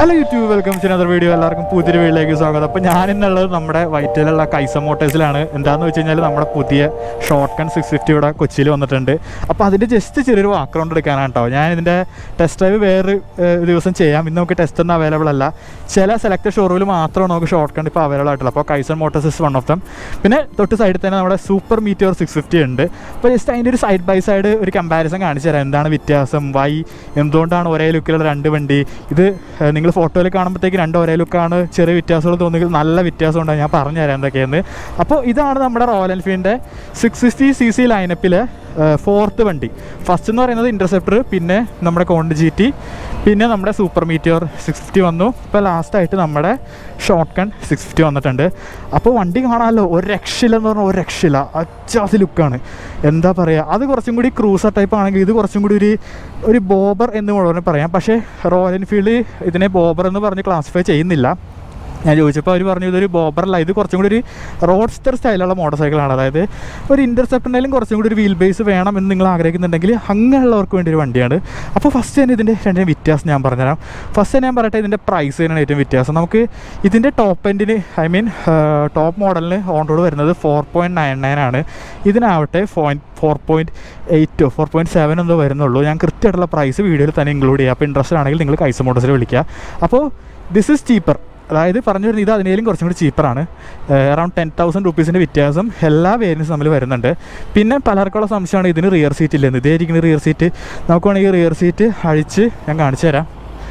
Hello YouTube, welcome to another video. എല്ലാവർക്കും പുതിയൊരു വീഡിയോയിലേക്ക് സ്വാഗതം. അപ്പോൾ ഞാൻ ഇന്നുള്ളത് നമ്മുടെ വൈറ്റിലുള്ള കൈസ മോട്ടേഴ്സിലാണ്. എന്താണെന്ന് വെച്ച് കഴിഞ്ഞാൽ നമ്മുടെ പുതിയ ഷോർട്ട് ഗൺ 650 ഇവിടെ കൊച്ചിയിൽ വന്നിട്ടുണ്ട്. അപ്പോൾ അതിൻ്റെ ജസ്റ്റ് ചെറിയൊരു ബാക്ക്ഗ്രൗണ്ട് എടുക്കാനാണ് കേട്ടോ. ഞാൻ ഇതിൻ്റെ ടെസ്റ്റ് ഡ്രൈവ് വേറൊരു ദിവസം ചെയ്യാം. ഇന്ന് നമുക്ക് ടെസ്റ്റ് ഒന്നും അവൈലബിൾ അല്ല. ചില സെലക്ടഡ് ഷോറൂമിൽ മാത്രമാണ് നമുക്ക് ഷോർട്ട് ഗൺ ഇപ്പോൾ അവൈലബിൾ ആയിട്ടുള്ളത്. അപ്പോൾ Kaison Motors is one of them. പിന്നെ തൊട്ട് സൈഡിൽ തന്നെ നമ്മുടെ സൂപ്പർ മീറ്റിയോർ 650 ഉണ്ട്. അപ്പോൾ ജസ്റ്റ് അതിൻ്റെ ഒരു സൈഡ് ബൈ സൈഡ് ഒരു കമ്പാരിസൺ കാണിച്ചു തരാം. എന്താണ് വ്യത്യാസം, എന്തുകൊണ്ടാണ് ഒരേ ലുക്കിലുള്ള രണ്ട് വണ്ടി. ഇത് നിങ്ങൾ ഫോട്ടോയിൽ കാണുമ്പോഴത്തേക്ക് രണ്ട് ഒരേ ലുക്കാണ്, ചെറിയ വ്യത്യാസങ്ങൾ തോന്നുമെങ്കിൽ നല്ല വ്യത്യാസം ഉണ്ടാകും. ഞാൻ പറഞ്ഞുതരാം എന്തൊക്കെയാണ്. അപ്പോൾ ഇതാണ് നമ്മുടെ റോയൽ എൻഫീൽഡിൻ്റെ 660cc ലൈനപ്പിലെ ഫോർത്ത് വണ്ടി. ഫസ്റ്റ് എന്ന് പറയുന്നത് ഇൻ്റർസെപ്റ്റർ, പിന്നെ നമ്മുടെ കോണ്ട് GT, പിന്നെ നമ്മുടെ സൂപ്പർ മീറ്റിയോർ 650 വന്നു. ഇപ്പോൾ ലാസ്റ്റായിട്ട് നമ്മുടെ ഷോർട്ട് ഗൺ 650 വന്നിട്ടുണ്ട്. അപ്പോൾ വണ്ടി കാണാമല്ലോ, ഒരു രക്ഷയില്ലെന്ന് പറഞ്ഞാൽ ഒരു രക്ഷയില്ല, അച്ചാസി ലുക്കാണ്. എന്താ പറയുക, അത് കുറച്ചും കൂടി ക്രൂസർ ടൈപ്പ് ആണെങ്കിൽ ഇത് കുറച്ചും കൂടി ഒരു ബോബർ എന്ന് മുഴുവൻ പറയാം. പക്ഷേ റോയൽ എൻഫീൽഡ് ഇതിനെ ബോബർ എന്ന് പറഞ്ഞ് ക്ലാസിഫൈ ചെയ്യുന്നില്ല. ഞാൻ ചോദിച്ചപ്പോൾ അവർ പറഞ്ഞു ഇതൊരു ബോബറല്ല, ഇത് കുറച്ചും കൂടി ഒരു റോഡ്സ്റ്റർ സ്റ്റൈലുള്ള മോട്ടോർ സൈക്കിളാണ്. അതായത് ഒരു ഇൻ്റർസെപ്റ്ററിനായാലും കുറച്ചും കൂടി ഒരു വീൽ ബേസ് വേണം എന്ന് നിങ്ങൾ ആഗ്രഹിക്കുന്നുണ്ടെങ്കിൽ അങ്ങനെയുള്ളവർക്ക് വേണ്ടി ഒരു വണ്ടിയാണ്. അപ്പോൾ ഫസ്റ്റ് തന്നെ ഇതിൻ്റെ രണ്ടിനും വ്യത്യാസം ഞാൻ പറഞ്ഞുതരാം. ഫസ്റ്റ് തന്നെ ഞാൻ പറയട്ടെ, ഇതിൻ്റെ പ്രൈസ് തന്നെയാണ് ഏറ്റവും വ്യത്യാസം. നമുക്ക് ഇതിൻ്റെ ടോപ്പ് എൻഡിന് ടോപ്പ് മോഡലിന് ഓൺ റോഡ് വരുന്നത് 4.99 ആണ്. ഇതിനാവട്ടെ 4.8 4.7 എന്തോ വരുന്നുള്ളൂ. ഞാൻ കൃത്യമായിട്ടുള്ള പ്രൈസ് വീഡിയോയിൽ തന്നെ ഇൻക്ലൂഡ് ചെയ്യാം. അപ്പോൾ ഇൻട്രസ്റ്റ് ആണെങ്കിൽ നിങ്ങൾ കൈസ മോട്ടോഴ്സിൽ വിളിക്കുക. അപ്പോൾ ദിസ് ഈസ് ചീപ്പർ, അതായത് പറഞ്ഞു വരുന്നത് ഇത് അതിനേലും കുറച്ചും കൂടി ചീപ്പറാണ്. അറൗണ്ട് 10,000 റുപ്പീസിൻ്റെ വ്യത്യാസം എല്ലാ വേരിയൻസും തമ്മിൽ വരുന്നുണ്ട്. പിന്നെ പലർക്കുള്ള സംശയമാണ് ഇതിന് റിയർ സീറ്റ് ഇല്ലെന്ന്. ഇതായിരിക്കുന്ന റിയർ സീറ്റ്. നമുക്ക് വേണമെങ്കിൽ റിയർ സീറ്റ് അഴിച്ച് ഞാൻ കാണിച്ചു തരാം.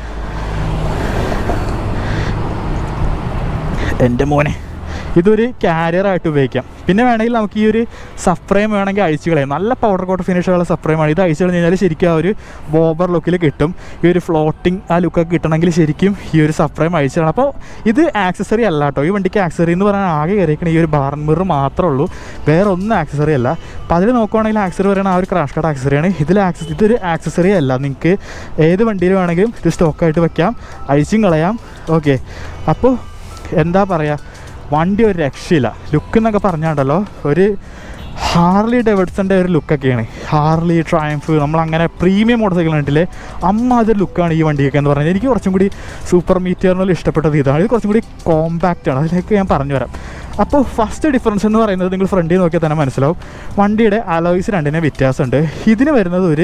എൻ്റെ മോനെ, ഇതൊരു ക്യാരിയറായിട്ട് ഉപയോഗിക്കാം. പിന്നെ വേണമെങ്കിൽ നമുക്ക് ഈ ഒരു സഫ്രൈം വേണമെങ്കിൽ അഴിച്ചു കളയാം. നല്ല പൗഡർ കോട്ട് ഫിനിഷുള്ള സഫ്രൈമാണ്. ഇത് അഴിച്ചു കഴിഞ്ഞാൽ ശരിക്കും ആ ഒരു ബോബർ ലുക്കിൽ കിട്ടും. ഈ ഒരു ഫ്ലോട്ടിങ് ആ ലുക്കൊക്കെ കിട്ടണമെങ്കിൽ ശരിക്കും ഈ ഒരു സഫ്രൈം അഴിച്ചു കളയണം. അപ്പോൾ ഇത് ആക്സസറി അല്ല കേട്ടോ. ഈ വണ്ടിക്ക് ആക്സസറി എന്ന് പറഞ്ഞാൽ ആകെ കയറിയിരിക്കണം ഈ ഒരു ബാർ മിറർ മാത്രമേ ഉള്ളൂ, വേറെ ഒന്നും ആക്സസറി അല്ല. അപ്പോൾ അതിൽ നോക്കുവാണെങ്കിൽ ആക്സസറി പറയുന്നത് ആ ഒരു ക്രാഷ് കാർഡ് ആക്സസറിയാണ്. ഇതൊരു ആക്സസറി അല്ല. നിങ്ങൾക്ക് ഏത് വണ്ടിയിൽ വേണമെങ്കിലും ഇത് സ്റ്റോക്കായിട്ട് വെക്കാം, അഴിച്ചും കളയാം. ഓക്കെ, അപ്പോൾ എന്താ പറയുക, വണ്ടി ഒരു രക്ഷയില്ല. ലുക്ക് എന്നൊക്കെ പറഞ്ഞാണ്ടല്ലോ ഒരു ഹാർലി ഡേവിഡ്സൻ്റെ ഒരു ലുക്കൊക്കെയാണ്. ഹാർലി ട്രയംഫ്, നമ്മളങ്ങനെ പ്രീമിയം മോട്ടോർ സൈക്കിൾ കണ്ടില്ലേ, അതൊരു ലുക്കാണ് ഈ വണ്ടിയൊക്കെ എന്ന് പറഞ്ഞാൽ. എനിക്ക് കുറച്ചും കൂടി സൂപ്പർ മീറ്റിയറിനുള്ള ഇഷ്ടപ്പെട്ടത് ഇതാണ്. ഇത് കുറച്ചും കൂടി കോമ്പാക്റ്റ് ആണ്. അതിലേക്ക് ഞാൻ പറഞ്ഞു വരാം. അപ്പോൾ ഫസ്റ്റ് ഡിഫറൻസ് എന്ന് പറയുന്നത് നിങ്ങൾ ഫ്രണ്ടിൽ നോക്കിയാൽ തന്നെ മനസ്സിലാവും. വണ്ടിയുടെ അലോയ്സ് രണ്ടിനെ വ്യത്യാസമുണ്ട്. ഇതിന് വരുന്നത് ഒരു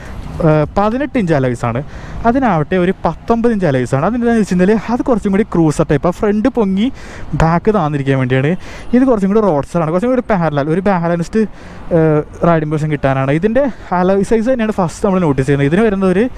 18 ഇഞ്ച് അലോയ്സാണ്, അതിനാവട്ടെ ഒരു 19 ഇഞ്ച് അലോയ്സാണ്. അതെന്താണെന്ന് വെച്ച് കഴിഞ്ഞാൽ അത് കുറച്ചും കൂടി ക്രൂസർ ടൈപ്പ്, ആ ഫ്രണ്ട് പൊങ്ങി ബാക്ക് താന്നിരിക്കാൻ വേണ്ടിയാണ്. ഇത് കുറച്ചും കൂടി റോഡ്സ്റ്ററാണ്, കുറച്ചും കൂടി ഒരു ബാലൻസ്ഡ് റൈഡിംഗ് പൊസിഷൻ കിട്ടാനാണ്. ഇതിൻ്റെ അലോയ് സൈസ് തന്നെയാണ് ഫസ്റ്റ് നമ്മൾ നോട്ടീസ് ചെയ്യുന്നത്. ഇതിന് വരുന്നത് ഒരു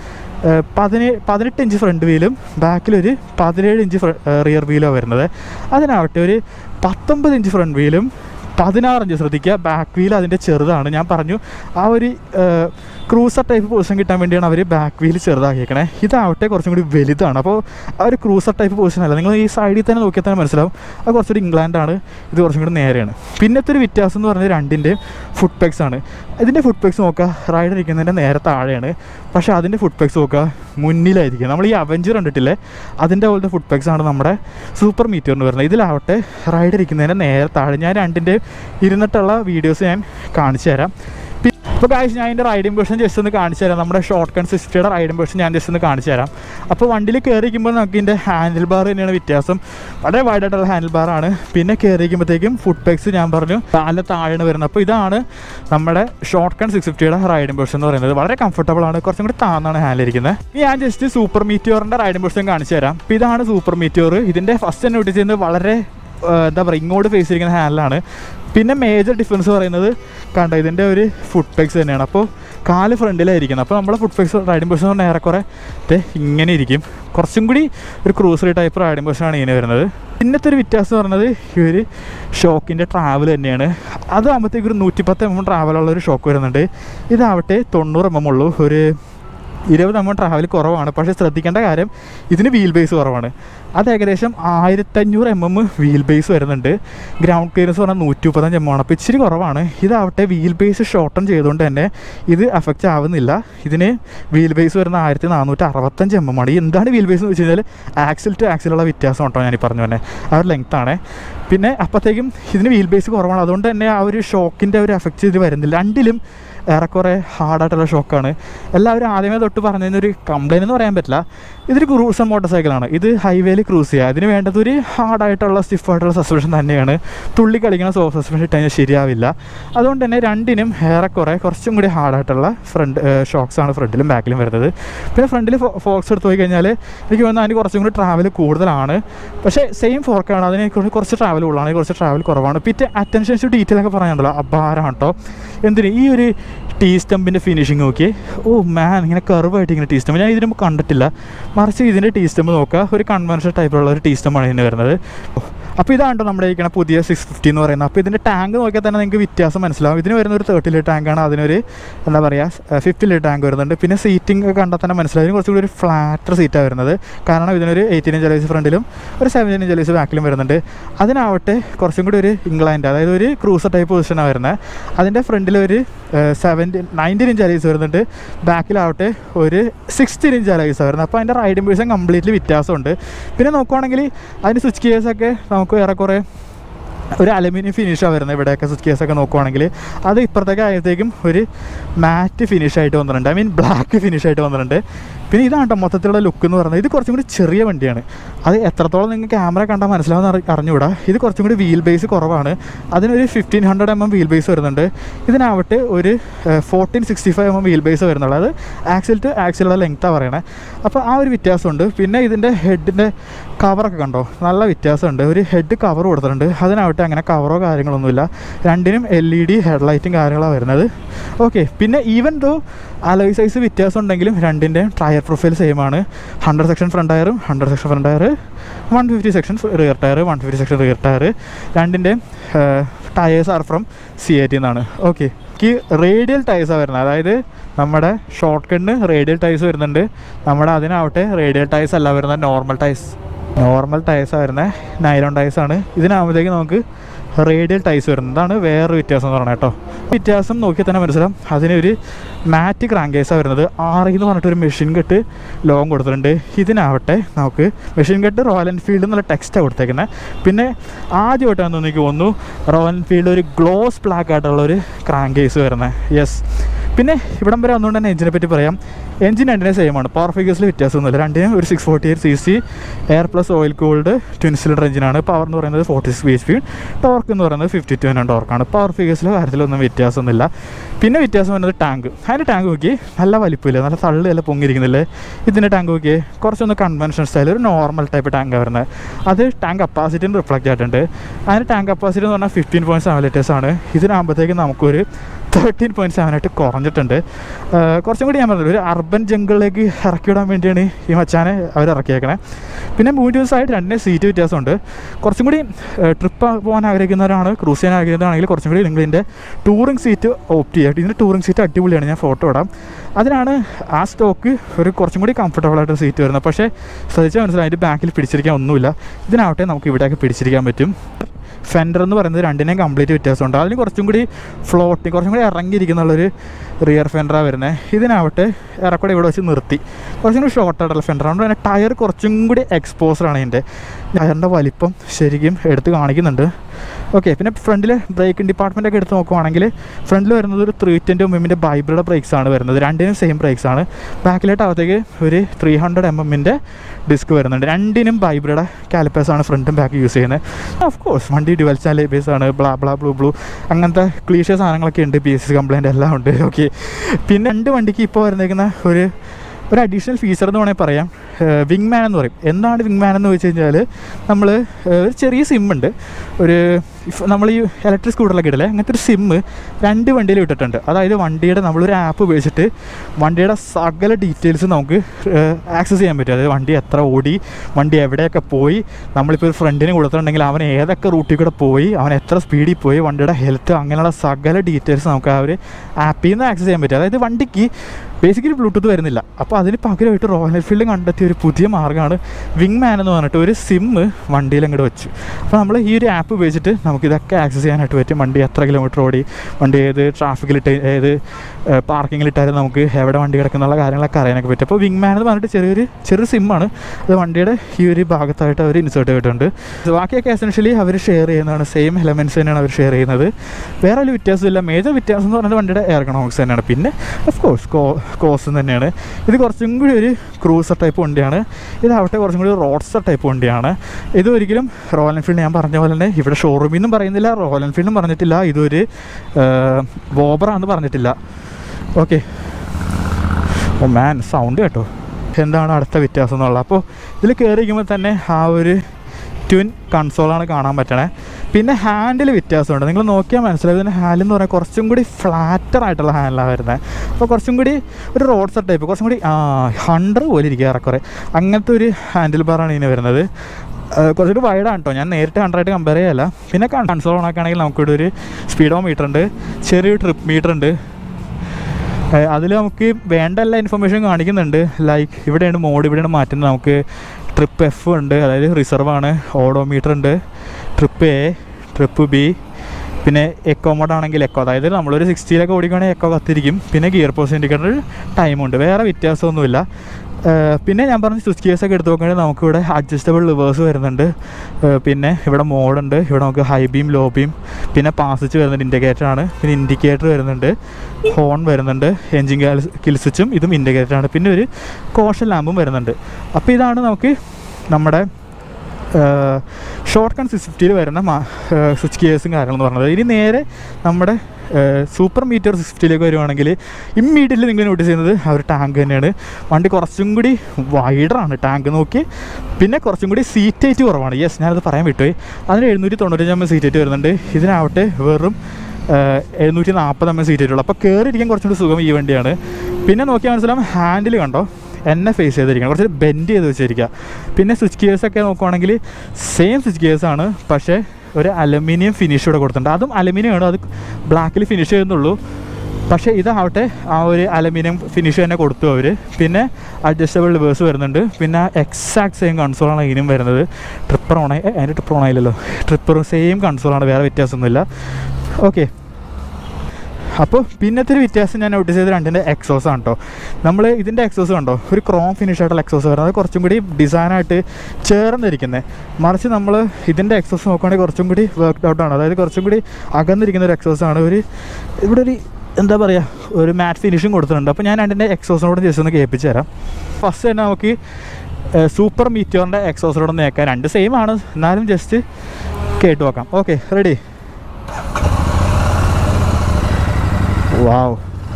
18 ഇഞ്ച് ഫ്രണ്ട് വീലും ബാക്കിലൊരു 17 ഇഞ്ച് റിയർ വീലാണ് വരുന്നത്. അതിനാവട്ടെ ഒരു 19 ഇഞ്ച് ഫ്രണ്ട് വീലും 16 ഇഞ്ച്, ശ്രദ്ധിക്കുക, ബാക്ക് വീൽ അതിൻ്റെ ചെറുതാണ്. ഞാൻ പറഞ്ഞു ആ ഒരു ക്രൂസർ ടൈപ്പ് പൊസിഷൻ കിട്ടാൻ വേണ്ടിയാണ് അവർ ബാക്ക് വീൽ ചെറുതാക്കിയേക്കണേ. ഇതാവട്ടെ കുറച്ചും കൂടി വലുതാണ്. അപ്പോൾ ആ ഒരു ക്രൂസർ ടൈപ്പ് പൊസിഷൻ അല്ല. നിങ്ങൾ ഈ സൈഡിൽ തന്നെ നോക്കിയാൽ തന്നെ മനസ്സിലാവും അത് കുറച്ചുകൂടി ഇംഗ്ലണ്ടാണ്, ഇത് കുറച്ചും കൂടി നേരെയാണ്. പിന്നത്തെ ഒരു വ്യത്യാസം എന്ന് പറഞ്ഞാൽ രണ്ടിൻ്റെ ഫുട് പെഗ്സ് ആണ്. ഇതിൻ്റെ ഫുട് പെഗ്സ് നോക്കുക, റൈഡർ ഇരിക്കുന്നതിൻ്റെ നേരെ താഴെയാണ്. പക്ഷേ അതിൻ്റെ ഫുട് പെഗ്സ് നോക്കുക മുന്നിലായിരിക്കും. നമ്മൾ ഈ അവഞ്ചർ കണ്ടിട്ടില്ലേ, അതിൻ്റെ പോലത്തെ ഫുട് പെഗ്സ് ആണ് നമ്മുടെ സൂപ്പർ മീറ്റിയറിന് വരുന്നത്. ഇതിലാവട്ടെ റൈഡർ ഇരിക്കുന്നതിൻ്റെ നേരെ താഴെ. ഞാൻ രണ്ടിൻ്റെ ഇരുന്നിട്ടുള്ള വീഡിയോസ് ഞാൻ കാണിച്ചു തരാം. അപ്പോൾ ഗായ്സ്, ഞാൻ ഇതിൻ്റെ റൈഡിംഗ് പൊസിഷൻ ജസ്റ്റ് ഒന്ന് കാണിച്ചു തരാം. നമ്മുടെ ഷോർട്ട് ഗൺ 650യുടെ റൈഡിംഗ് പൊസിഷൻ ഞാൻ ജസ്റ്റ് ഒന്ന് കാണിച്ചു തരാം. അപ്പോൾ വണ്ടിയിൽ കയറിയിരിക്കുമ്പോൾ നമുക്ക് ഇതിൻ്റെ ഹാൻഡിൽ ബാർ തന്നെയാണ് വ്യത്യാസം. വളരെ വൈഡായിട്ടുള്ള ഹാൻഡിൽ ബാറാണ്. പിന്നെ കയറിയിരിക്കുമ്പോഴത്തേക്കും ഫുട് പെഗ്സ് ഞാൻ പറഞ്ഞു നല്ല താഴെയാണ് വരുന്നത്. അപ്പോൾ ഇതാണ് നമ്മുടെ ഷോർട്ട് ഗൺ 650യുടെ റൈഡിംഗ് പൊസിഷൻ എന്ന് പറയുന്നത്. വളരെ കംഫർട്ടബിൾ ആണ്, കുറച്ചും കൂടി താന്നാണ് ഹാൻഡിൽ ഇരിക്കുന്നത്. ഞാൻ ജസ്റ്റ് സൂപ്പർ മീറ്റിയോറിൻ്റെ റൈഡിംഗ് പൊസിഷൻ കാണിച്ചു തരാം. അപ്പോൾ ഇതാണ് സൂപ്പർ മീറ്റിയോർ. ഇതിൻ്റെ ഫസ്റ്റ് തന്നെ നോട്ടീസ് ചെയ്യുന്നത് വളരെ എന്താ പറയുക, ഇങ്ങോട്ട് ഫേസ് ചെയ്തിരിക്കുന്ന ഹാൻഡിലാണ്. പിന്നെ മേജർ ഡിഫറൻസ് പറയുന്നത് കണ്ട ഇതിൻ്റെ ഒരു ഫുട് പെഗ്സ് തന്നെയാണ്. അപ്പോൾ കാല് ഫ്രണ്ടിലായിരിക്കുന്നത്. അപ്പോൾ നമ്മുടെ ഫുട് പെഗ്സ് റൈഡിംഗ് പൊസിഷൻ പറഞ്ഞാൽ ഏറെക്കുറെ ഇങ്ങനെ ഇരിക്കും. കുറച്ചും കൂടി ഒരു ക്രൂസറി ടൈപ്പ് റൈഡിംഗ് പൊസിഷനാണ് ഇങ്ങനെ വരുന്നത്. പിന്നത്തെ ഒരു വ്യത്യാസം പറയുന്നത് ഈ ഒരു ഷോക്കിൻ്റെ ട്രാവൽ തന്നെയാണ്. അതാകുമ്പോഴത്തേക്ക് ഒരു 110 mm ട്രാവലുള്ള ഒരു ഷോക്ക് വരുന്നുണ്ട്. ഇതാവട്ടെ 90 mm ഉള്ളൂ, ഒരു 20 mm ട്രാവൽ കുറവാണ്. പക്ഷേ ശ്രദ്ധിക്കേണ്ട കാര്യം ഇതിന് വീൽ ബേസ് കുറവാണ്. അത് ഏകദേശം 1500 mm വീൽ ബേസ് വരുന്നുണ്ട്. ഗ്രൗണ്ട് ക്ലിയറൻസ് പറഞ്ഞാൽ 135 mm ആണ്. അപ്പോൾ ഇച്ചിരി കുറവാണ്. ഇതാവട്ടെ വീൽ ബേസ് ഷോർട്ടൺ ചെയ്തുകൊണ്ട് തന്നെ ഇത് അഫക്റ്റ് ആവുന്നില്ല. ഇതിന് വീൽ ബേസ് വരുന്ന 1465 mm ആണ്. എന്താണ് വീൽ ബേസ് എന്ന് വെച്ച് കഴിഞ്ഞാൽ ആക്സിൽ ടു ആക്സിലുള്ള വ്യത്യാസം കേട്ടോ ഞാൻ ഈ പറഞ്ഞു തന്നെ, ആ ഒരു ലെങ്ത്താണ്. പിന്നെ അപ്പോഴത്തേക്കും ഇതിന് വീൽ ബേസ് കുറവാണ്. അതുകൊണ്ട് തന്നെ ആ ഒരു ഷോക്കിൻ്റെ ഒരു എഫക്റ്റ് ഇത് വരുന്നില്ല. രണ്ടിലും ഏറെക്കുറെ ഹാർഡായിട്ടുള്ള ഷോക്കാണ്. എല്ലാവരും ആദ്യമേ തൊട്ട് പറഞ്ഞതിനൊരു കംപ്ലയിൻ്റ് എന്ന് പറയാൻ പറ്റില്ല. ഇതൊരു ക്രൂസർ മോട്ടോർ സൈക്കിളാണ്. ഇത് ഹൈവേയിൽ ക്രൂസ് ചെയ്യുക. അതിന് വേണ്ടത് ഒരു ഹാർഡായിട്ടുള്ള സ്റ്റിഫായിട്ടുള്ള സസ്പെൻഷൻ തന്നെയാണ്. തുള്ളി കളിക്കുന്ന സോഫ്റ്റ് സസ്പെൻഷൻ ഇട്ട് കഴിഞ്ഞാൽ ശരിയാവില്ല. അതുകൊണ്ട് തന്നെ രണ്ടിനും ഏറെക്കുറെ കുറച്ചും കൂടി ഹാർഡായിട്ടുള്ള ഫ്രണ്ട് ഷോക്സാണ് ഫ്രണ്ടിലും ബാക്കിലും വരുന്നത്. പിന്നെ ഫ്രണ്ടിൽ ഫോക്സ് എടുത്ത് പോയി കഴിഞ്ഞാൽ എനിക്ക് തോന്നുന്നു അതിന് കുറച്ചും കൂടി ട്രാവൽ കൂടുതലാണ്. പക്ഷേ സെയിം ഫോർക്കാണ്, അതിനെ കുറച്ച് ട്രാവൽ ഉള്ളതാണ്, കുറച്ച് ട്രാവൽ കുറവാണ്. പിന്നെ അറ്റൻഷൻ ടു ഡീറ്റെയിൽ ഒക്കെ പറയാനുണ്ടല്ലോ, അപാരമാണ് കേട്ടോ. എന്തിന് ഈ ഒരു ടീ സ്റ്റമ്പിൻ്റെ ഫിനിഷിങ് നോക്കി, ഓ മാൻ, ഇങ്ങനെ കർവായിട്ട് ഇങ്ങനെ ടീ സ്റ്റമ്പ് ഞാൻ ഇതിന് മുമ്പ് കണ്ടിട്ടില്ല. മറിച്ച് ഇതിൻ്റെ ടീ സ്റ്റമ്പ് നോക്കുക, ഒരു കൺവെൻഷണൽ ടൈപ്പിലുള്ള ഒരു ടീ സ്റ്റമ്പാണ് ഇതിന് വരുന്നത്. അപ്പോൾ ഇതാണ് നമ്മുടെ ഇരിക്കണ പുതിയ 650 എന്ന് പറയുന്നത്. അപ്പോൾ ഇതിൻ്റെ ടാങ്ക് നോക്കിയാൽ തന്നെ നിങ്ങൾക്ക് വ്യത്യാസം മനസ്സിലാവും. ഇതിന് വരുന്ന ഒരു 30 ലിറ്റർ ടാങ്കാണ്, അതിനൊരു എന്താ പറയുക 50 ലിറ്റർ ടാങ്ക് വരുന്നുണ്ട്. പിന്നെ സീറ്റിംഗ് ഒക്കെ കണ്ടാൽ തന്നെ മനസ്സിലാവും കുറച്ചുകൂടി ഒരു ഫ്ലാറ്റർ സീറ്റാണ് വരുന്നത്. കാരണം ഇതിനൊരു 18 ഇഞ്ച് അലോയ്സ് ഫ്രണ്ടിലും ഒരു 17 ഇഞ്ച് അലോയ്സ് ബാക്കിലും വരുന്നുണ്ട്. അതിനാവട്ടെ കുറച്ചും കൂടി ഒരു ഇംഗ്ലൈൻഡ്, അതായത് ഒരു ക്രൂസർ ടൈപ്പ് പൊസിഷനാണ് വരുന്നത്. അതിൻ്റെ ഫ്രണ്ടിലൊരു 19 ഇഞ്ച് അലോയ്സ് വരുന്നുണ്ട്, ബാക്കിലാവട്ടെ ഒരു 16 ഇഞ്ച് അലോയ്സ് വരുന്നത്. അപ്പോൾ അതിൻ്റെ റൈഡിംഗ് പൊസിഷൻ കംപ്ലീറ്റ്ലി വ്യത്യാസമുണ്ട്. പിന്നെ നോക്കുവാണെങ്കിൽ അതിന് സ്വിച്ച് കേസൊക്കെ നമുക്ക് ഏറെക്കുറെ ഒരു അലുമിനിയം ഫിനിഷാണ് വരുന്നത്. ഇവിടെയൊക്കെ സ്വിച്ച് കേസൊക്കെ നോക്കുവാണെങ്കിൽ അത് ഇപ്പുറത്തേക്ക് ആയത്തേക്കും ഒരു മാറ്റ് ഫിനിഷായിട്ട് വന്നിട്ടുണ്ട്, ഐ മീൻ ബ്ലാക്ക് ഫിനിഷായിട്ട് വന്നിട്ടുണ്ട്. പിന്നെ ഇതാണ് കേട്ടോ മൊത്തത്തിലുള്ള ലുക്ക് എന്ന് പറയുന്നത്. ഇത് കുറച്ചും കൂടി ചെറിയ വണ്ടിയാണ്. അത് എത്രത്തോളം നിങ്ങൾക്ക് ക്യാമറ കണ്ടാൽ മനസ്സിലാവുന്ന അറിഞ്ഞുകൂടാ. ഇത് കുറച്ചും കൂടി വീൽ ബേസ് കുറവാണ്. അതിനൊരു 1500 mm വീൽ ബേസ് വരുന്നുണ്ട്. ഇതിനാവട്ടെ ഒരു 1465 mm വീൽ ബേസ് വരുന്നുള്ളൂ. അത് ആക്സിൽ ടു ആക്സിലുള്ള ലെങ്ത്താണ് പറയണേ. അപ്പോൾ ആ ഒരു വ്യത്യാസമുണ്ട്. പിന്നെ ഇതിൻ്റെ ഹെഡിൻ്റെ കവറൊക്കെ കണ്ടോ, നല്ല വ്യത്യാസമുണ്ട്. ഒരു ഹെഡ് കവർ കൊടുത്തിട്ടുണ്ട്. അതിനാവട്ടെ അങ്ങനെ കവറോ കാര്യങ്ങളൊന്നുമില്ല. രണ്ടിനും LED ഹെഡ്ലൈറ്റും കാര്യങ്ങളാണ് വരുന്നത്. ഓക്കെ, പിന്നെ ഈവൻ ദോ അലോയ് സൈസ് വ്യത്യാസം ഉണ്ടെങ്കിലും രണ്ടിൻ്റെയും ടയർ പ്രൊഫൈൽ സെയിം ആണ്. 100 സെക്ഷൻ ഫ്രണ്ട് ടയറും 100 section front tyre, 150 section rear tyre, 150 section rear tyre. രണ്ടിൻ്റെയും ടയേഴ്സ് ആർ ഫ്രം C80 എന്നാണ്. ഓക്കെ, ഈ റേഡിയൽ ടയേഴ്സാണ് വരുന്നത്. അതായത് നമ്മുടെ ഷോർട്ട് കട്ടിന് റേഡിയൽ ടയേഴ്സ് വരുന്നുണ്ട്. നമ്മുടെ അതിനാവട്ടെ റേഡിയൽ ടയേഴ്സ് അല്ല വരുന്നത്, നോർമൽ ടയേഴ്സാണ് വരുന്നത്. നൈലോൺ ടയേഴ്സാണ്. ഇതിനാകുമ്പോഴത്തേക്ക് നമുക്ക് റേഡിയൽ ടൈസ് വരുന്നതാണ് വേറൊരു വ്യത്യാസം എന്ന് പറഞ്ഞാൽ കേട്ടോ. വ്യത്യാസം നോക്കിയാൽ തന്നെ മനസ്സിലാവും. അതിനൊരു മാറ്റ് ക്രാങ്ക് കേസാണ് വരുന്നത്. RE എന്ന് പറഞ്ഞിട്ടൊരു മെഷീൻ കെട്ട് ലോങ് കൊടുത്തിട്ടുണ്ട്. ഇതിനാവട്ടെ നമുക്ക് മെഷീൻ കെട്ട് റോയൽ എൻഫീൽഡ് എന്നുള്ള ടെക്സ്റ്റാണ് കൊടുത്തേക്കുന്നത്. പിന്നെ ആദ്യമായിട്ടാണെന്ന് എനിക്ക് തോന്നുന്നു റോയൽ എൻഫീൽഡ് ഒരു ഗ്ലോസ് ബ്ലാക്ക് ആയിട്ടുള്ളൊരു ക്രാങ്ക് കേസ് വരുന്നത്. യെസ്. പിന്നെ ഇവിടം വരെ വന്നുകൊണ്ട് തന്നെ എഞ്ചിനെ പറ്റി പറയാം. എഞ്ചിൻ രണ്ടിനെ സെയിം ആണ്, പവർ ഫിഗേഴ്സിൽ വ്യത്യാസമൊന്നുമില്ല. രണ്ടിനും ഒരു 648cc air plus oil cooled twin cylinder എഞ്ചിനാണ്. പവർ എന്ന് പറയുന്നത് 46 HP, ടോർക്ക് എന്ന് പറയുന്നത് 52 Nm ടോർക്കാണ്. പവർ ഫിഗേഴ്സിലെ കാര്യത്തിലൊന്നും വ്യത്യാസമൊന്നുമില്ല. പിന്നെ വ്യത്യാസം വരുന്നത് ടാങ്ക്. അതിൻ്റെ ടാങ്ക് നോക്കി നല്ല വലിപ്പമില്ല, നല്ല തള്ളി നല്ല പൊങ്ങിയിരിക്കുന്നില്ലേ. ഇതിൻ്റെ ടാങ്ക് നോക്കി കുറച്ചൊന്ന് കൺവെൻഷണൽ സ്റ്റൈൽ, ഒരു നോർമൽ ടൈപ്പ് ടാങ്കാണ് വരുന്നത്. അത് ടാങ്ക് കപ്പാസിറ്റിന് റിഫ്ലക്റ്റ് ആയിട്ടുണ്ട്. അതിൻ്റെ ടാങ്ക് കപ്പാസിറ്റി എന്ന് പറഞ്ഞാൽ 15.7 liters ആണ്. ഇതിനാകുമ്പോഴത്തേക്കും നമുക്കൊരു 13.7 ആയിട്ട് കുറഞ്ഞിട്ടുണ്ട്. കുറച്ചും കൂടി ഞാൻ പറഞ്ഞില്ല, ഒരു അർബൻ ജംഗിളിലേക്ക് ഇറക്കി വിടാൻ വേണ്ടിയാണ് ഈ മച്ചാനെ അവർ ഇറക്കിയേക്കണേ. പിന്നെ മൂവിങ് സൈഡ് രണ്ടിനെ സീറ്റ് വ്യത്യാസമുണ്ട്. കുറച്ചും കൂടി ട്രിപ്പ് പോകാൻ ആഗ്രഹിക്കുന്നവരാണ്, ക്രൂസ് ചെയ്യാൻ ആഗ്രഹിക്കുന്നതാണെങ്കിൽ കുറച്ചും കൂടി നിങ്ങളിതിൻ്റെ ടൂറിങ് സീറ്റ് ഓപ്റ്റ് ചെയ്യുക. ഇതിൻ്റെ ടൂറിങ് സീറ്റ് അടിപൊളിയാണ്, ഞാൻ ഫോട്ടോ ഇടാം. അതിനാണ് ആ സ്റ്റോക്ക് ഒരു കുറച്ചും കൂടി കംഫർട്ടബിളായിട്ട് സീറ്റ് വരുന്നത്. പക്ഷേ ശ്രദ്ധിച്ചാൽ മനസ്സിലായി അതിൻ്റെ ബാക്കിൽ പിടിച്ചിരിക്കാൻ ഒന്നുമില്ല. ഇതിനാവട്ടെ നമുക്ക് ഇവിടെയൊക്കെ പിടിച്ചിരിക്കാൻ പറ്റും. ഫെൻഡർ എന്ന് പറയുന്നത് രണ്ടിനെയും കംപ്ലീറ്റ് വ്യത്യാസമുണ്ട്. അതിന് കുറച്ചും കൂടി ഫ്ലോട്ടിങ്, കുറച്ചും കൂടി ഇറങ്ങിയിരിക്കുന്നുള്ളൊരു റിയർ ഫെൻഡറാണ് വരുന്നത്. ഇതിനാവട്ടെ ഇറക്കൂടെ ഇവിടെ വെച്ച് നിർത്തി, കുറച്ചും കൂടി ഷോർട്ടായിട്ടുള്ള ഫെൻഡറാണ്. അതുകൊണ്ട് തന്നെ ടയർ കുറച്ചും കൂടി എക്സ്പോസ്ഡാണ്. ഇതിൻ്റെ ടയറിൻ്റെ വലിപ്പം ശരിക്കും എടുത്ത് കാണിക്കുന്നുണ്ട്. ഓക്കെ, പിന്നെ ഫ്രണ്ടിൽ ബ്രേക്കിംഗ് ഡിപ്പാർട്ട്മെൻറ്റൊക്കെ എടുത്ത് നോക്കുവാണെങ്കിൽ ഫ്രണ്ടിൽ വരുന്നത് ഒരു 320 mm ബൈബ്രയുടെ ബ്രേക്സ് ആണ് വരുന്നത്. രണ്ടിനും സെയിം ബ്രേക്സ് ആണ്. ബാക്കിലോട്ടാകത്തേക്ക് ഒരു 300 mm ഡിസ്ക് വരുന്നുണ്ട്. രണ്ടിനും ബൈബ്രയുടെ കാലിപ്പേഴ്സാണ് ഫ്രണ്ടും ബാക്ക് യൂസ് ചെയ്യുന്നത്. ഓഫ് കോഴ്സ് വണ്ടി ഡ്യുവൽ ചാനൽ ABS ആണ്, ബ്ലാ ബ്ലൂ അങ്ങനത്തെ ക്ലീഷേ സാധനങ്ങളൊക്കെ ഉണ്ട്, PSC കംപ്ലൈൻറ്റ് എല്ലാം ഉണ്ട്. ഓക്കെ, പിന്നെ രണ്ട് വണ്ടിക്ക് ഇപ്പോൾ വരുന്നേക്കുന്ന ഒരു അഡീഷണൽ ഫീച്ചർ എന്ന് വേണമെങ്കിൽ പറയാം, വിങ് മാൻ എന്ന് പറയും. എന്താണ് വിങ് മാൻ എന്ന് വെച്ച് കഴിഞ്ഞാൽ നമ്മൾ ഒരു ചെറിയ സിമ്മുണ്ട്, ഒരു നമ്മൾ ഈ ഇലക്ട്രിക് സ്കൂട്ടറിലൊക്കെ ഇടല്ലേ, അങ്ങനത്തെ ഒരു സിമ്മ് രണ്ട് വണ്ടിയിൽ ഇട്ടിട്ടുണ്ട്. അതായത് വണ്ടിയുടെ നമ്മളൊരു ആപ്പ് ഉപയോഗിച്ചിട്ട് വണ്ടിയുടെ സകല ഡീറ്റെയിൽസ് നമുക്ക് ആക്സസ് ചെയ്യാൻ പറ്റും. അതായത് വണ്ടി എത്ര ഓടി, വണ്ടി എവിടെയൊക്കെ പോയി, നമ്മളിപ്പോൾ ഒരു ഫ്രണ്ടിന് കൊടുത്തിട്ടുണ്ടെങ്കിൽ അവൻ ഏതൊക്കെ റൂട്ടിൽ കൂടെ പോയി, അവൻ എത്ര സ്പീഡിൽ പോയി, വണ്ടിയുടെ ഹെൽത്ത്, അങ്ങനെയുള്ള സകല ഡീറ്റെയിൽസ് നമുക്ക് ആ ഒരു ആപ്പിൽ നിന്ന് ആക്സസ് ചെയ്യാൻ പറ്റും. അതായത് വണ്ടിക്ക് ബേസിക്കലി ബ്ലൂടൂത്ത് വരുന്നില്ല. അപ്പോൾ അതിന് പകരമായിട്ട് റോയൽ എൻഫീൽഡ് കണ്ടെത്തിയ ഒരു പുതിയ മാർഗ്ഗമാണ് വിങ് മാൻ എന്ന് പറഞ്ഞിട്ട് ഒരു സിമ്മ് വണ്ടിയിൽ അങ്ങോട്ട് വെച്ചു. അപ്പോൾ നമ്മൾ ഈ ഒരു ആപ്പ് ഉപയോഗിച്ചിട്ട് നമുക്കിതൊക്കെ ആക്സസ് ചെയ്യാനായിട്ട് പറ്റും. വണ്ടി എത്ര കിലോമീറ്റർ ഓടി, വണ്ടി ഏത് ട്രാഫിക്കിലിട്ട് ഏത് പാർക്കിങ്ങിലിട്ടാലും നമുക്ക് എവിടെ വണ്ടി കിടക്കുന്നുള്ള കാര്യങ്ങളൊക്കെ അറിയാനൊക്കെ പറ്റും. അപ്പോൾ വിങ്മാൻ എന്ന് പറഞ്ഞിട്ട് ചെറിയൊരു സിമ്മാണ്. അത് വണ്ടിയുടെ ഈ ഒരു ഭാഗത്തായിട്ട് അവർ ഇൻസേർട്ട് ചെയ്തിട്ടുണ്ട്. ബാക്കിയൊക്കെ എസെൻഷ്യലി അവർ ഷെയർ ചെയ്യുന്നതാണ്, സെയിം എലമെൻറ്റ്സ് തന്നെയാണ് അവർ ഷെയർ ചെയ്യുന്നത്. വേറെ ഒരു വ്യത്യാസമില്ല. മേജർ വ്യത്യാസം എന്ന് പറഞ്ഞത് വണ്ടിയുടെ എയർഗണോമിക്സ് തന്നെയാണ്. പിന്നെ ഓഫ് കോഴ്സ് കോസ്റ്റ് തന്നെയാണ്. ഇത് കുറച്ചും കൂടി ഒരു ക്രൂസർ ടൈപ്പ് വണ്ടിയാണ്. ഇതാവട്ടെ കുറച്ചും കൂടി റോഡ്സ്റ്റർ ടൈപ്പ് വണ്ടിയാണ്. ഇത് ഒരിക്കലും റോയൽ എൻഫീൽഡ് ഞാൻ പറഞ്ഞ പോലെ തന്നെ ഇവിടെ ഷോറൂമിൽ നിന്നും പറയുന്നില്ല, റോയൽ എൻഫീൽഡും പറഞ്ഞിട്ടില്ല, ഇതൊരു വോബറാന്ന് പറഞ്ഞിട്ടില്ല. ഓക്കെ. ഓ മാൻ, സൗണ്ട് കേട്ടോ. എന്താണ് അടുത്ത വ്യത്യാസം എന്നുള്ളത്? അപ്പോൾ ഇതിൽ കയറിയിരിക്കുമ്പോൾ തന്നെ ആ ഒരു ട്വിൻ കൺസോളാണ് കാണാൻ പറ്റണേ. പിന്നെ ഹാൻഡിൽ വ്യത്യാസമുണ്ട്. നിങ്ങൾ നോക്കിയാൽ മനസ്സിലാവും. ഇതിൻ്റെ ഹാൻഡിൽ എന്ന് പറഞ്ഞാൽ കുറച്ചും കൂടി ഫ്ലാറ്ററായിട്ടുള്ള ഹാൻഡിലാണ് വരുന്നത്. അപ്പോൾ കുറച്ചും കൂടി ഒരു റോഡ് സെറ്റ് ടൈപ്പ്, കുറച്ചും കൂടി 100 പോലെ ഇരിക്കുക ഏറെക്കുറെ. അങ്ങനത്തെ ഒരു ഹാൻഡിൽ ബാറാണ് ഇതിന് വരുന്നത്. കുറച്ചുകൂടി വൈഡാണ് കേട്ടോ. ഞാൻ നേരിട്ട് 100 കമ്പയർ ചെയ്യല്ല. പിന്നെ കൺസോൾ ഓണാക്കുകയാണെങ്കിൽ നമുക്കിവിടെ ഒരു സ്പീഡോ മീറ്റർ ഉണ്ട്, ചെറിയൊരു ട്രിപ്പ് മീറ്റർ ഉണ്ട്. അതിൽ നമുക്ക് വേണ്ട എല്ലാ ഇൻഫർമേഷൻ കാണിക്കുന്നുണ്ട്. ലൈക്ക് ഇവിടെയാണ് മോഡ്, ഇവിടെയാണ് മാറ്റുന്നത്. നമുക്ക് ട്രിപ്പ് F ഉണ്ട്, അതായത് റിസർവാണ്. ഓഡോമീറ്റർ ഉണ്ട്, ട്രിപ്പ് A, ട്രിപ്പ് B. പിന്നെ എക്കോ മോഡ് ആണെങ്കിൽ എക്കോ, അതായത് നമ്മളൊരു 60 ഓടിക്കുകയാണെങ്കിൽ എക്കോ കത്തിരിക്കും. പിന്നെ ഗിയർ പോസ്റ്റ് ഇൻഡിക്കേറ്റർ ടൈമുണ്ട്. വേറെ വ്യത്യാസമൊന്നുമില്ല. പിന്നെ ഞാൻ പറഞ്ഞ സ്വിച്ച് കേസൊക്കെ എടുത്ത് നോക്കുകയാണെങ്കിൽ നമുക്കിവിടെ അഡ്ജസ്റ്റബിൾ റിവേഴ്സ് വരുന്നുണ്ട്. പിന്നെ ഇവിടെ മോഡുണ്ട്. ഇവിടെ നമുക്ക് ഹൈ ബീം, ലോ ബീം, പിന്നെ പാസിച്ച് വരുന്നുണ്ട്, ഇൻഡിക്കേറ്ററാണ്. പിന്നെ ഇൻഡിക്കേറ്റർ വരുന്നുണ്ട്, ഹോൺ വരുന്നുണ്ട്, എൻജിൻ കിൽ സ്വിച്ചും ഇതും ഇൻഡിക്കേറ്ററാണ്. പിന്നെ ഒരു കോഷൻ ലാമ്പും വരുന്നുണ്ട്. അപ്പോൾ ഇതാണ് നമുക്ക് നമ്മുടെ ഷോർട്ട് കൺ 650 വരുന്ന സ്വിച്ച് ഗിയേഴ്സും കാര്യങ്ങളെന്ന് പറഞ്ഞത്. ഇനി നേരെ നമ്മുടെ സൂപ്പർ മീറ്റർ 650 വരുവാണെങ്കിൽ ഇമ്മീഡിയറ്റ്ലി നിങ്ങൾ നോട്ടീസ് ചെയ്യുന്നത് ആ ഒരു ടാങ്ക് തന്നെയാണ്. വണ്ടി കുറച്ചും കൂടി വൈഡറാണ് ടാങ്ക് നോക്കി. പിന്നെ കുറച്ചും കൂടി സീറ്റ് ഹൈറ്റ് കുറവാണ്. യെസ്, ഞാനത് പറയാൻ വിട്ടുപോയി. അതിന് 795 സീറ്റ് ഹൈറ്റ് വരുന്നുണ്ട്. ഇതിനാവട്ടെ വെറും 740 സീറ്റ് ഹൈറ്റുള്ളൂ. അപ്പോൾ കയറിയിരിക്കാൻ കുറച്ചും കൂടി സുഖം ഈ വണ്ടിയാണ്. പിന്നെ നോക്കിയാൽ മനസ്സിലാവും, ഹാൻഡിൽ കണ്ടോ എന്നെ ഫേസ് ചെയ്തിരിക്കണം, കുറച്ച് ബെൻഡ് ചെയ്ത് വെച്ചിരിക്കുക. പിന്നെ സ്വിച്ച് ഗിയേഴ്സൊക്കെ നോക്കുവാണെങ്കിൽ സെയിം സ്വിച്ച് ഗിയേഴ്സാണ്, പക്ഷേ ഒരു അലുമിനിയം ഫിനിഷ് ഇവിടെ കൊടുത്തിട്ടുണ്ട്. അതും അലുമിനിയമാണ്, അത് ബ്ലാക്കിൽ ഫിനിഷ് ചെയ്യുന്നുള്ളൂ. പക്ഷേ ഇതാവട്ടെ ആ ഒരു അലുമിനിയം ഫിനിഷ് തന്നെ കൊടുത്തു അവർ. പിന്നെ അഡ്ജസ്റ്റബിൾ റിവേഴ്സ് വരുന്നുണ്ട്. പിന്നെ എക്സാക്ട് സെയിം കൺസോളാണ് ഇതിനും വരുന്നത്. ട്രിപ്പർ ഓണായി, അതിൻ്റെ ട്രിപ്പർ ഓണായില്ലല്ലോ. ട്രിപ്പറും സെയിം കൺസോളാണ്, വേറെ വ്യത്യാസമൊന്നുമില്ല. ഓക്കെ. അപ്പോൾ പിന്നത്തെ ഒരു വ്യത്യാസം ഞാൻ നോട്ടീസ് ചെയ്ത് രണ്ടിൻ്റെ എക്സോസ് ആണ് കേട്ടോ. നമ്മൾ ഇതിൻ്റെ എക്സോസ് കണ്ടോ, ഒരു ക്രോം ഫിനിഷ് ആയിട്ടുള്ള എക്സോസ് വരുന്നത്. അത് കുറച്ചും കൂടി ഡിസൈനായിട്ട് ചേർന്നിരിക്കുന്നത്. മറിച്ച് നമ്മൾ ഇതിൻ്റെ എക്സോസ് നോക്കുകയാണെങ്കിൽ കുറച്ചും കൂടി വർക്ക്ഡ് ഔട്ടാണ്, അതായത് കുറച്ചും കൂടി അകന്നിരിക്കുന്ന ഒരു എക്സോസാണ്. ഇവിടെ ഒരു എന്താ പറയുക, ഒരു മാറ്റ് ഫിനിഷും കൊടുത്തിട്ടുണ്ട്. അപ്പോൾ ഞാൻ രണ്ടിൻ്റെ എക്സോസിനോട് ജസ്റ്റ് ഒന്ന് കേൾപ്പിച്ച് തരാം. ഫസ്റ്റ് തന്നെ നമുക്ക് സൂപ്പർ മീറ്ററിൻ്റെ എക്സോസിനോട് ഒന്ന് കേൾക്കാം. രണ്ട് സെയിം ആണ്, എന്നാലും ജസ്റ്റ് കേട്ട് നോക്കാം. Okay, ready? Wow,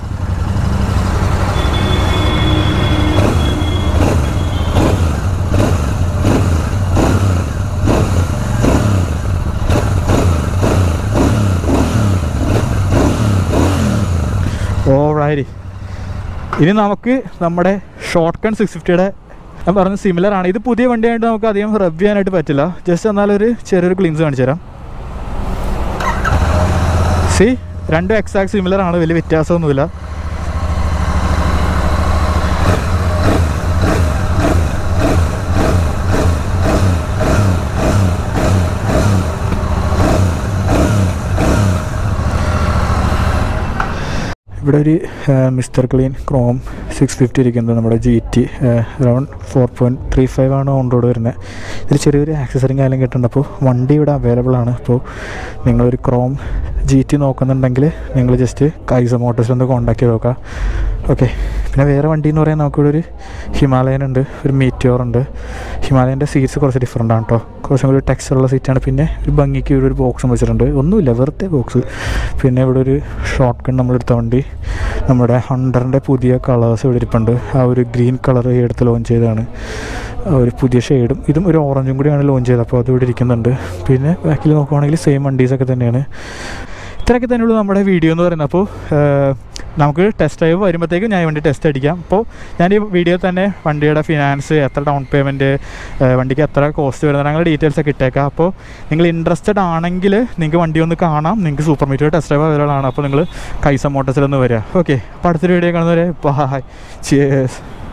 alright. ഇനി നമുക്ക് നമ്മുടെ ഷോർട്ട് കൺ 650 ഞാൻ പറഞ്ഞ സിമിലർ ആണ്. ഇത് പുതിയ വണ്ടിയായിട്ട് നമുക്ക് അധികം റബ് ചെയ്യാനായിട്ട് പറ്റില്ല. ജസ്റ്റ് എന്നാലൊരു ചെറിയൊരു ക്ലീൻസ് കാണിച്ചു തരാം. സി, രണ്ടും എക്സാക്ട് സിമിലർ ആണ്, വലിയ വ്യത്യാസമൊന്നുമില്ല. ഇവിടെ ഒരു മിസ്റ്റർ ക്ലീൻ ക്രോം 650 ഇരിക്കുന്നത് നമ്മുടെ GT അറൗണ്ട് 4.35 ആണ് ഓൺ റോഡ് വരുന്നത്. ഇതിൽ ചെറിയൊരു ആക്സസറിയും കാര്യം കിട്ടുന്നുണ്ട്. അപ്പോൾ വണ്ടി ഇവിടെ അവൈലബിൾ ആണ്. അപ്പോൾ നിങ്ങളൊരു ക്രോം GT നോക്കുന്നുണ്ടെങ്കിൽ നിങ്ങൾ ജസ്റ്റ് കൈസ മോട്ടോഴ്സിലൊന്ന് കോൺടാക്ട് ചെയ്ത് നോക്കാം. ഓക്കെ. പിന്നെ വേറെ വണ്ടി എന്ന് പറയാൻ നമുക്കിവിടെ ഒരു ഹിമാലയൻ ഉണ്ട്, ഒരു മീറ്റിയോർ ഉണ്ട്. ഹിമാലയൻ്റെ സീറ്റ്സ് കുറച്ച് ഡിഫറെൻ്റ് ആണ് കേട്ടോ, കുറച്ചും കൂടി ടെക്സ്ചറുള്ള സീറ്റാണ്. പിന്നെ ഒരു ഭംഗിക്ക് ഇവിടെ ഒരു ബോക്സും വെച്ചിട്ടുണ്ട്, ഒന്നുമില്ല വെറുതെ ബോക്സ്. പിന്നെ ഇവിടെ ഒരു ഷോർട്ട് കൺ നമ്മളെടുത്ത വണ്ടി, നമ്മുടെ ഹണ്ടറിൻ്റെ പുതിയ കളേഴ്സ് ഇവിടെ ഇരിപ്പുണ്ട്. ആ ഒരു ഗ്രീൻ കളർ ഈ അടുത്ത് ലോഞ്ച് ചെയ്തതാണ്, ഒരു പുതിയ ഷെയ്ഡും ഇതും ഒരു ഓറഞ്ചും കൂടിയാണ് ലോഞ്ച് ചെയ്തത്. അപ്പോൾ അതിവിടെ ഇരിക്കുന്നുണ്ട്. പിന്നെ ബാക്കിൽ നോക്കുവാണെങ്കിൽ സെയിം വണ്ടീസൊക്കെ തന്നെയാണ്. ഇത്രയൊക്കെ തന്നെയുള്ളൂ നമ്മുടെ വീഡിയോ എന്ന് പറയുന്നത്. അപ്പോൾ നമുക്ക് ടെസ്റ്റ് ഡ്രൈവ് വരുമ്പോഴത്തേക്കും ഞാൻ വണ്ടി ടെസ്റ്റ് അടിക്കാം. അപ്പോൾ ഞാൻ ഈ വീഡിയോ തന്നെ വണ്ടിയുടെ ഫിനാൻസ്, എത്ര ഡൗൺ പേയ്മെൻറ്റ്, വണ്ടിക്ക് എത്ര കോസ്റ്റ് വരുന്നത്, അങ്ങനെ ഡീറ്റെയിൽസൊക്കെ ഇട്ടേക്കാം. അപ്പോൾ നിങ്ങൾ ഇൻട്രസ്റ്റഡ് ആണെങ്കിൽ നിങ്ങൾക്ക് വണ്ടി ഒന്ന് കാണാം. നിങ്ങൾക്ക് Super Meteor test drive available ആണ്. അപ്പോൾ നിങ്ങൾ കൈസ മോട്ടോഴ്സിലൊന്ന് വരിക. ഓക്കെ. അപ്പോൾ അടുത്തൊരു വീഡിയോ കാണുന്നവരെ ബൈ, ചിയേഴ്സ്.